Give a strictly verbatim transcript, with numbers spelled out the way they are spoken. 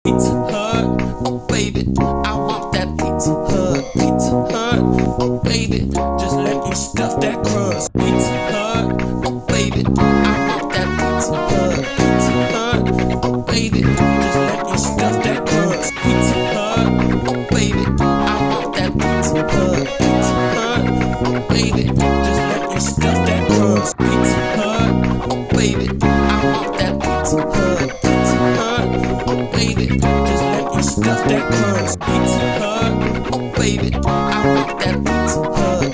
Pizza Hut, oh baby, I want that Pizza Hut. Pizza Hut, oh baby, just let me stuff that crust. Pizza Hut, oh baby, I want that Pizza Hut. Pizza Hut, oh baby, just let me stuff that crust. Pizza Hut, oh baby, I want that Pizza Hut. Pizza Hut, oh baby, just let me stuff that crust. Pizza Hut, oh baby, I want that Pizza Hut. Pizza Hut, oh baby, just let me stuff that crust. Pizza Hut, oh baby, I want that Pizza Hut.